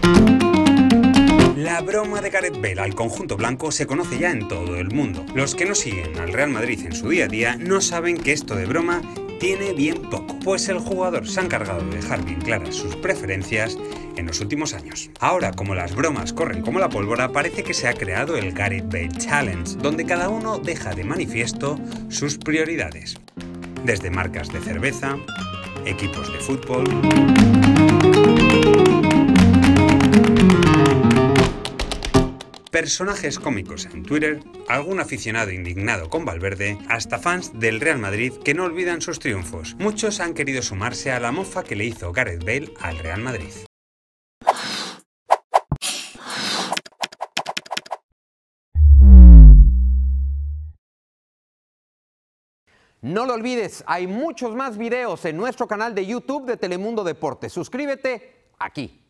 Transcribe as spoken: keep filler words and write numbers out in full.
La broma de Gareth Bale al conjunto blanco se conoce ya en todo el mundo. Los que no siguen al Real Madrid en su día a día no saben que esto de broma tiene bien poco, pues el jugador se ha encargado de dejar bien claras sus preferencias en los últimos años. Ahora, como las bromas corren como la pólvora, parece que se ha creado el Gareth Bale Challenge, donde cada uno deja de manifiesto sus prioridades. Desde marcas de cerveza, equipos de fútbol, personajes cómicos en Twitter, algún aficionado indignado con Valverde, hasta fans del Real Madrid que no olvidan sus triunfos. Muchos han querido sumarse a la mofa que le hizo Gareth Bale al Real Madrid. No lo olvides, hay muchos más videos en nuestro canal de YouTube de Telemundo Deportes. Suscríbete aquí.